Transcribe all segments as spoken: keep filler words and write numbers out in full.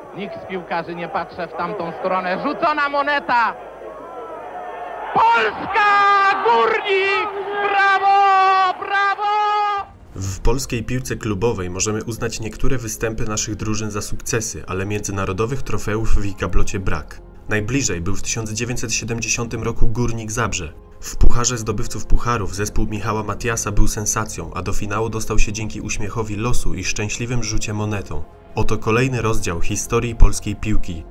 Nikt z piłkarzy nie patrzy w tamtą stronę. Rzucona moneta. Polska! Górnik! Brawo! Brawo! W polskiej piłce klubowej możemy uznać niektóre występy naszych drużyn za sukcesy, ale międzynarodowych trofeów w ich gablocie brak. Najbliżej był w tysiąc dziewięćset siedemdziesiątym roku Górnik Zabrze. W Pucharze Zdobywców Pucharów zespół Michała Matiasa był sensacją, a do finału dostał się dzięki uśmiechowi losu i szczęśliwym rzucie monetą. Oto kolejny rozdział historii polskiej piłki.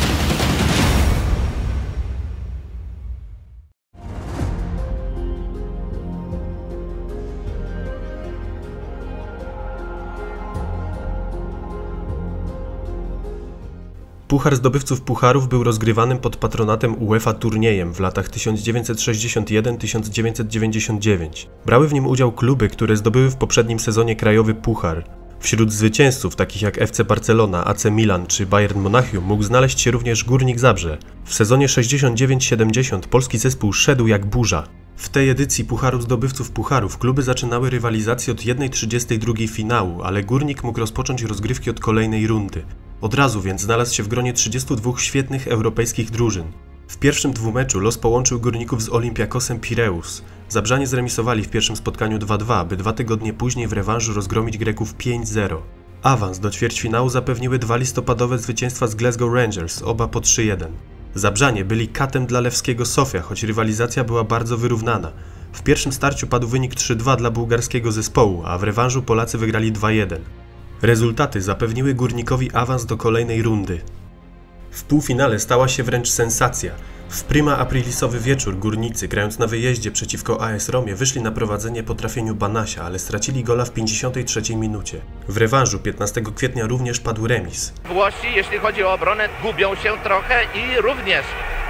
Puchar Zdobywców Pucharów był rozgrywanym pod patronatem UEFA turniejem w latach tysiąc dziewięćset sześćdziesiąt jeden do tysiąc dziewięćset dziewięćdziesiąt dziewięć. Brały w nim udział kluby, które zdobyły w poprzednim sezonie krajowy puchar. Wśród zwycięzców takich jak F C Barcelona, A C Milan czy Bayern Monachium mógł znaleźć się również Górnik Zabrze. W sezonie sześćdziesiąt dziewięć siedemdziesiąt polski zespół szedł jak burza. W tej edycji Pucharu Zdobywców Pucharów kluby zaczynały rywalizację od jednej trzydziestej drugiej finału, ale Górnik mógł rozpocząć rozgrywki od kolejnej rundy. Od razu więc znalazł się w gronie trzydziestu dwóch świetnych europejskich drużyn. W pierwszym dwumeczu los połączył Górników z Olympiakosem Pireus. Zabrzanie zremisowali w pierwszym spotkaniu dwa dwa, by dwa tygodnie później w rewanżu rozgromić Greków pięć zero. Awans do ćwierćfinału zapewniły dwa listopadowe zwycięstwa z Glasgow Rangers, oba po trzy jeden. Zabrzanie byli katem dla lewskiego Sofia, choć rywalizacja była bardzo wyrównana. W pierwszym starciu padł wynik trzy dwa dla bułgarskiego zespołu, a w rewanżu Polacy wygrali dwa jeden. Rezultaty zapewniły Górnikowi awans do kolejnej rundy. W półfinale stała się wręcz sensacja. W prima aprilisowy wieczór Górnicy, grając na wyjeździe przeciwko A S Romie, wyszli na prowadzenie po trafieniu Banasia, ale stracili gola w pięćdziesiątej trzeciej minucie. W rewanżu piętnastego kwietnia również padł remis. Włosi, jeśli chodzi o obronę, gubią się trochę i również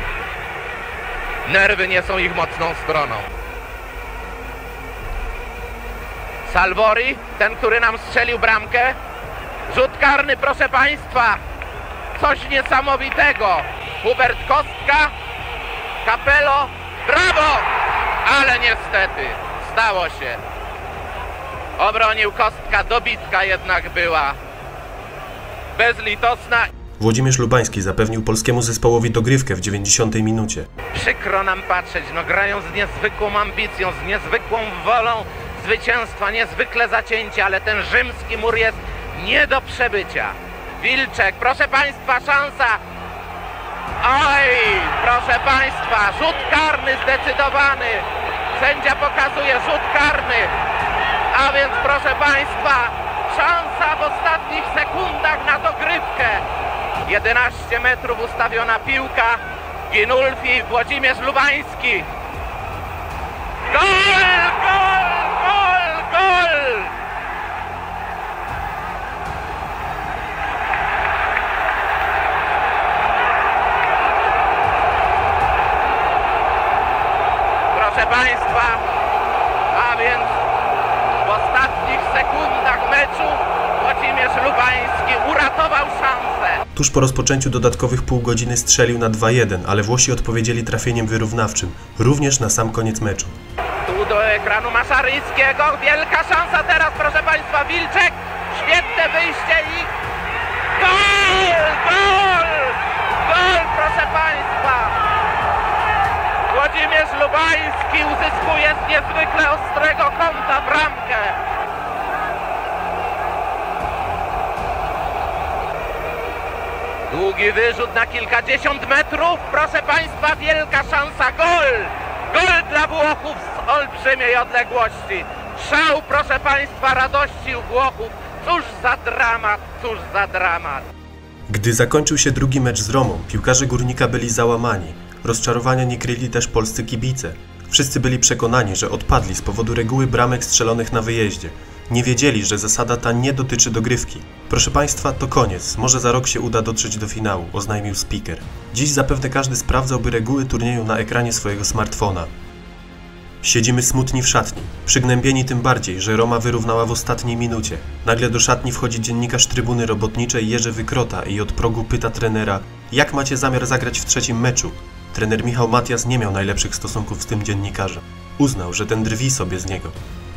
nerwy nie są ich mocną stroną. Salvori, ten, który nam strzelił bramkę. Rzut karny, proszę Państwa. Coś niesamowitego. Hubert Kostka. Capello. Brawo! Ale niestety stało się. Obronił Kostka, dobitka jednak była bezlitosna. Włodzimierz Lubański zapewnił polskiemu zespołowi dogrywkę w dziewięćdziesiątej minucie. Przykro nam patrzeć, no grają z niezwykłą ambicją, z niezwykłą wolą zwycięstwa, niezwykle zacięcie, ale ten rzymski mur jest nie do przebycia. Wilczek, proszę Państwa, szansa. Oj, proszę Państwa, rzut karny zdecydowany. Sędzia pokazuje rzut karny. A więc proszę Państwa, szansa w ostatnich sekundach na dogrywkę. jedenaście metrów ustawiona piłka. Ginulfi, Włodzimierz Lubański. Gol, gol, gol, gol! Proszę Państwa, a więc w ostatnich sekundach meczu Włodzimierz Lubański uratował szansę. Tuż po rozpoczęciu dodatkowych pół godziny strzelił na dwa jeden, ale Włosi odpowiedzieli trafieniem wyrównawczym, również na sam koniec meczu. Tu do ekranu Maszaryckiego, wielka szansa teraz, proszę Państwa, Wilczek, świetne wyjście i gol, gol, gol, proszę Państwa. Włodzimierz Lubański uzyskuje z niezwykle ostrego kąta bramkę. Długi wyrzut na kilkadziesiąt metrów, proszę Państwa, wielka szansa, gol! Gol dla Włochów z olbrzymiej odległości. Szał, proszę Państwa, radości u Włochów. Cóż za dramat, cóż za dramat. Gdy zakończył się drugi mecz z Romą, piłkarze Górnika byli załamani. Rozczarowania nie kryli też polscy kibice. Wszyscy byli przekonani, że odpadli z powodu reguły bramek strzelonych na wyjeździe. Nie wiedzieli, że zasada ta nie dotyczy dogrywki. Proszę Państwa, to koniec. Może za rok się uda dotrzeć do finału, oznajmił speaker. Dziś zapewne każdy sprawdzałby reguły turnieju na ekranie swojego smartfona. Siedzimy smutni w szatni, przygnębieni tym bardziej, że Roma wyrównała w ostatniej minucie. Nagle do szatni wchodzi dziennikarz Trybuny Robotniczej Jerzy Wykrota i od progu pyta trenera: jak macie zamiar zagrać w trzecim meczu? Trener Michał Matias nie miał najlepszych stosunków z tym dziennikarzem. Uznał, że ten drwi sobie z niego.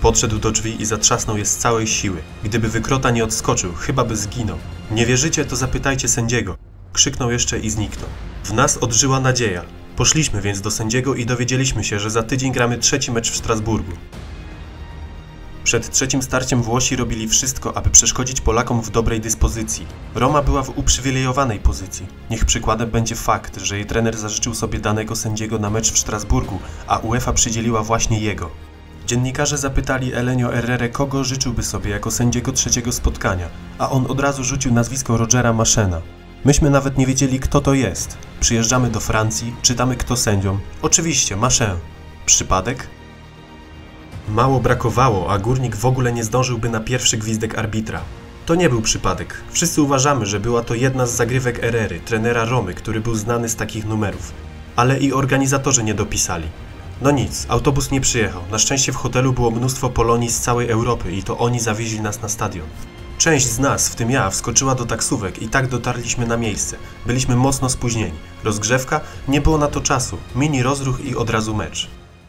Podszedł do drzwi i zatrzasnął je z całej siły. Gdyby Wykrota nie odskoczył, chyba by zginął. Nie wierzycie, to zapytajcie sędziego. Krzyknął jeszcze i zniknął. W nas odżyła nadzieja. Poszliśmy więc do sędziego i dowiedzieliśmy się, że za tydzień gramy trzeci mecz w Strasburgu. Przed trzecim starciem Włosi robili wszystko, aby przeszkodzić Polakom w dobrej dyspozycji. Roma była w uprzywilejowanej pozycji. Niech przykładem będzie fakt, że jej trener zażyczył sobie danego sędziego na mecz w Strasburgu, a UEFA przydzieliła właśnie jego. Dziennikarze zapytali Elenio Herrerę, kogo życzyłby sobie jako sędziego trzeciego spotkania, a on od razu rzucił nazwisko Rogera Machena. Myśmy nawet nie wiedzieli, kto to jest. Przyjeżdżamy do Francji, czytamy kto sędzią. Oczywiście, Machin. Przypadek? Mało brakowało, a Górnik w ogóle nie zdążyłby na pierwszy gwizdek arbitra. To nie był przypadek. Wszyscy uważamy, że była to jedna z zagrywek Herrery, trenera Romy, który był znany z takich numerów. Ale i organizatorzy nie dopisali. No nic, autobus nie przyjechał. Na szczęście w hotelu było mnóstwo Polonii z całej Europy i to oni zawieźli nas na stadion. Część z nas, w tym ja, wskoczyła do taksówek i tak dotarliśmy na miejsce. Byliśmy mocno spóźnieni. Rozgrzewka? Nie było na to czasu. Mini rozruch i od razu mecz.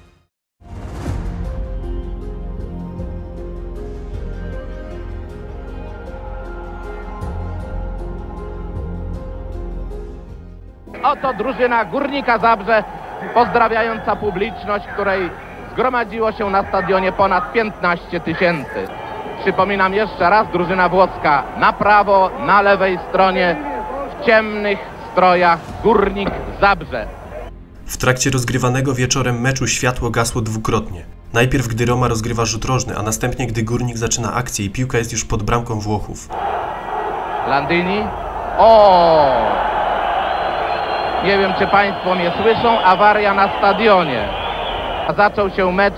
Oto drużyna Górnika Zabrze, pozdrawiająca publiczność, której zgromadziło się na stadionie ponad piętnaście tysięcy. Przypominam jeszcze raz, drużyna włoska na prawo, na lewej stronie, w ciemnych strojach Górnik Zabrze. W trakcie rozgrywanego wieczorem meczu światło gasło dwukrotnie. Najpierw gdy Roma rozgrywa rzut rożny, a następnie gdy Górnik zaczyna akcję i piłka jest już pod bramką Włochów. Landini. O! Nie wiem, czy Państwo mnie słyszą. Awaria na stadionie. Zaczął się mecz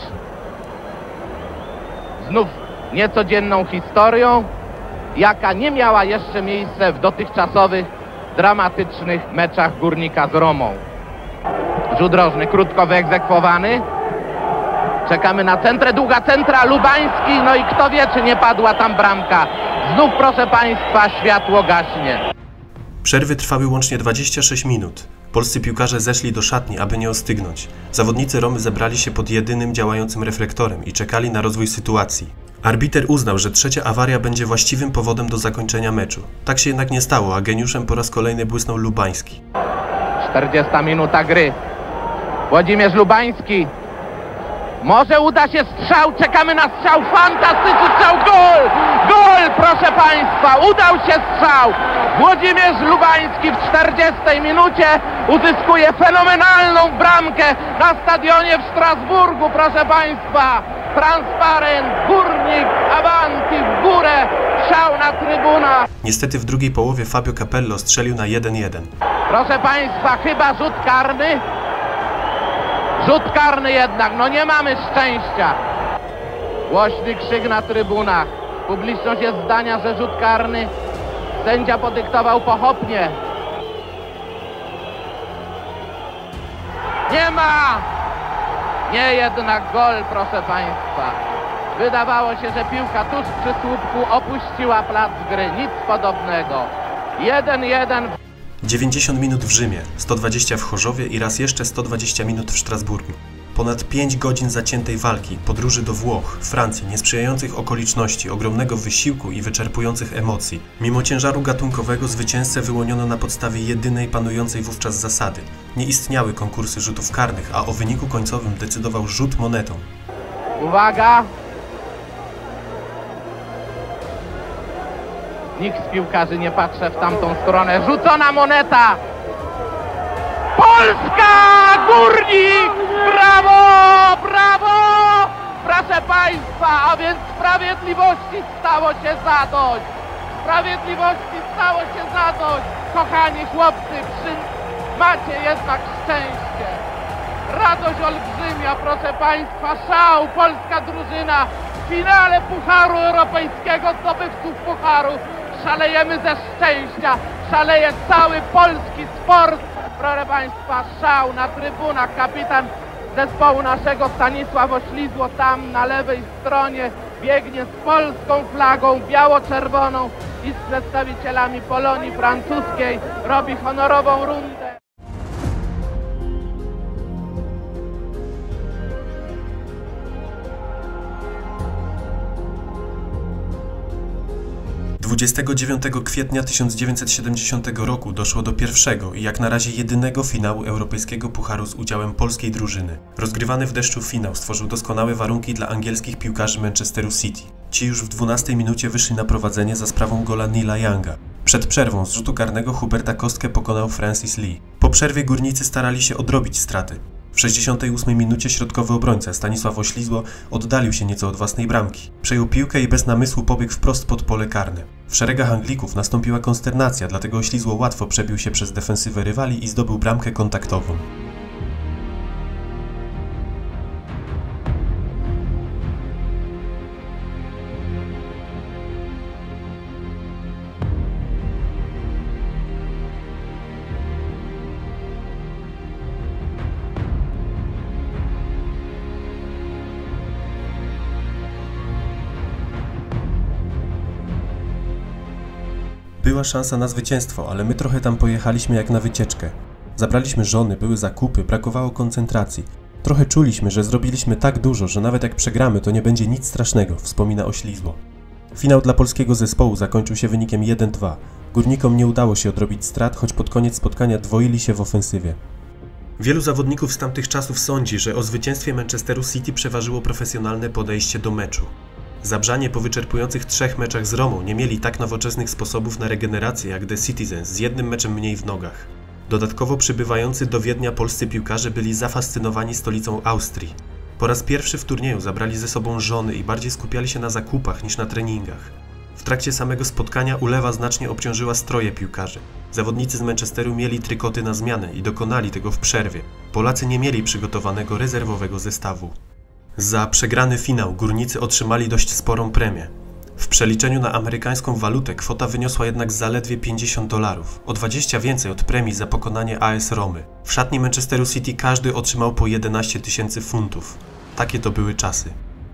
znów niecodzienną historią, jaka nie miała jeszcze miejsca w dotychczasowych, dramatycznych meczach Górnika z Romą. Rzut rożny, krótko wyegzekwowany. Czekamy na centrę, długa centra, Lubański, no i kto wie, czy nie padła tam bramka. Znów, proszę Państwa, światło gaśnie. Przerwy trwały łącznie dwadzieścia sześć minut. Polscy piłkarze zeszli do szatni, aby nie ostygnąć. Zawodnicy Romy zebrali się pod jedynym działającym reflektorem i czekali na rozwój sytuacji. Arbiter uznał, że trzecia awaria będzie właściwym powodem do zakończenia meczu. Tak się jednak nie stało, a geniuszem po raz kolejny błysnął Lubański. czterdziesta minuta gry. Włodzimierz Lubański. Może uda się strzał, czekamy na strzał, fantastyczny strzał, gol! Gol, proszę Państwa, udał się strzał! Włodzimierz Lubański w czterdziestej minucie uzyskuje fenomenalną bramkę na stadionie w Strasburgu, proszę Państwa! Transparent, Górnik, avanti, w górę, szał na trybunach. Niestety w drugiej połowie Fabio Capello strzelił na jeden jeden. Proszę Państwa, chyba rzut karny. Rzut karny jednak, no nie mamy szczęścia. Głośny krzyk na trybunach. Publiczność jest zdania, że rzut karny sędzia podyktował pochopnie. Nie ma! Nie jednak gol, proszę Państwa. Wydawało się, że piłka tuż przy słupku opuściła plac gry. Nic podobnego. jeden jeden. dziewięćdziesiąt minut w Rzymie, sto dwadzieścia w Chorzowie i raz jeszcze sto dwadzieścia minut w Strasburgu. Ponad pięć godzin zaciętej walki, podróży do Włoch, Francji, niesprzyjających okoliczności, ogromnego wysiłku i wyczerpujących emocji. Mimo ciężaru gatunkowego zwycięzcę wyłoniono na podstawie jedynej panującej wówczas zasady. Nie istniały konkursy rzutów karnych, a o wyniku końcowym decydował rzut monetą. Uwaga! Nikt z piłkarzy nie patrzy w tamtą stronę. Rzucona moneta! Polska! Górnik! Brawo! Brawo! Proszę Państwa, a więc sprawiedliwości stało się zadość. Sprawiedliwości stało się zadość. Kochani chłopcy, przy... macie jednak szczęście. Radość olbrzymia, proszę Państwa, szał. Polska drużyna w finale Pucharu Europejskiego, zdobywców Pucharu. Szalejemy ze szczęścia, szaleje cały polski sport. Proszę Państwa, szał na trybunach. Kapitan zespołu naszego Stanisław Oślizło tam na lewej stronie biegnie z polską flagą biało-czerwoną i z przedstawicielami Polonii francuskiej robi honorową rundę. dwudziestego dziewiątego kwietnia tysiąc dziewięćset siedemdziesiątego roku doszło do pierwszego i jak na razie jedynego finału Europejskiego Pucharu z udziałem polskiej drużyny. Rozgrywany w deszczu finał stworzył doskonałe warunki dla angielskich piłkarzy Manchesteru City. Ci już w dwunastej minucie wyszli na prowadzenie za sprawą gola Neila Younga. Przed przerwą z rzutu karnego Huberta Kostkę pokonał Francis Lee. Po przerwie górnicy starali się odrobić straty. W sześćdziesiątej ósmej minucie środkowy obrońca Stanisław Oślizło oddalił się nieco od własnej bramki. Przejął piłkę i bez namysłu pobiegł wprost pod pole karne. W szeregach Anglików nastąpiła konsternacja, dlatego Oślizło łatwo przebił się przez defensywę rywali i zdobył bramkę kontaktową. Była szansa na zwycięstwo, ale my trochę tam pojechaliśmy jak na wycieczkę. Zabraliśmy żony, były zakupy, brakowało koncentracji. Trochę czuliśmy, że zrobiliśmy tak dużo, że nawet jak przegramy, to nie będzie nic strasznego, wspomina Oślizło. Finał dla polskiego zespołu zakończył się wynikiem jeden dwa. Górnikom nie udało się odrobić strat, choć pod koniec spotkania dwoili się w ofensywie. Wielu zawodników z tamtych czasów sądzi, że o zwycięstwie Manchesteru City przeważyło profesjonalne podejście do meczu. Zabrzanie po wyczerpujących trzech meczach z Romą nie mieli tak nowoczesnych sposobów na regenerację jak The Citizens z jednym meczem mniej w nogach. Dodatkowo przybywający do Wiednia polscy piłkarze byli zafascynowani stolicą Austrii. Po raz pierwszy w turnieju zabrali ze sobą żony i bardziej skupiali się na zakupach niż na treningach. W trakcie samego spotkania ulewa znacznie obciążyła stroje piłkarzy. Zawodnicy z Manchesteru mieli trykoty na zmianę i dokonali tego w przerwie. Polacy nie mieli przygotowanego rezerwowego zestawu. Za przegrany finał górnicy otrzymali dość sporą premię. W przeliczeniu na amerykańską walutę kwota wyniosła jednak zaledwie pięćdziesiąt dolarów, o dwadzieścia więcej od premii za pokonanie A S Romy. W szatni Manchesteru City każdy otrzymał po jedenaście tysięcy funtów. Takie to były czasy.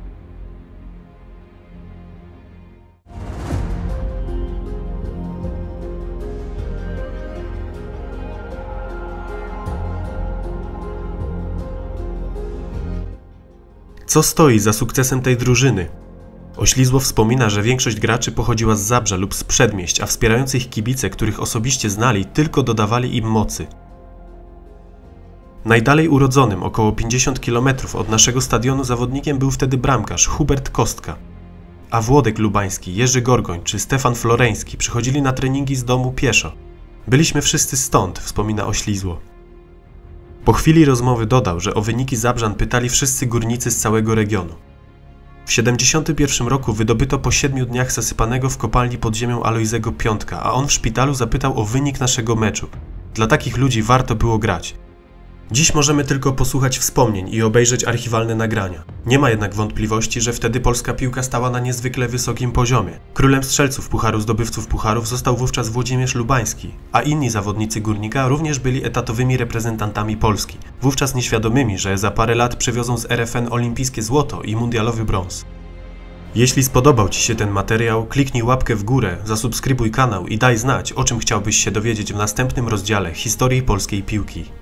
Co stoi za sukcesem tej drużyny? Oślizło wspomina, że większość graczy pochodziła z Zabrza lub z przedmieść, a wspierający ich kibice, których osobiście znali, tylko dodawali im mocy. Najdalej urodzonym, około pięćdziesiąt kilometrów od naszego stadionu zawodnikiem był wtedy bramkarz Hubert Kostka. A Włodek Lubański, Jerzy Gorgoń czy Stefan Floreński przychodzili na treningi z domu pieszo. Byliśmy wszyscy stąd, wspomina Oślizło. Po chwili rozmowy dodał, że o wyniki Zabrzan pytali wszyscy górnicy z całego regionu. W siedemdziesiątym pierwszym roku wydobyto po siedmiu dniach zasypanego w kopalni pod ziemią Alojzego Piątka, a on w szpitalu zapytał o wynik naszego meczu. Dla takich ludzi warto było grać. Dziś możemy tylko posłuchać wspomnień i obejrzeć archiwalne nagrania. Nie ma jednak wątpliwości, że wtedy polska piłka stała na niezwykle wysokim poziomie. Królem strzelców Pucharu Zdobywców Pucharów został wówczas Włodzimierz Lubański, a inni zawodnicy Górnika również byli etatowymi reprezentantami Polski, wówczas nieświadomymi, że za parę lat przywiozą z R F N olimpijskie złoto i mundialowy brąz. Jeśli spodobał Ci się ten materiał, kliknij łapkę w górę, zasubskrybuj kanał i daj znać, o czym chciałbyś się dowiedzieć w następnym rozdziale historii polskiej piłki.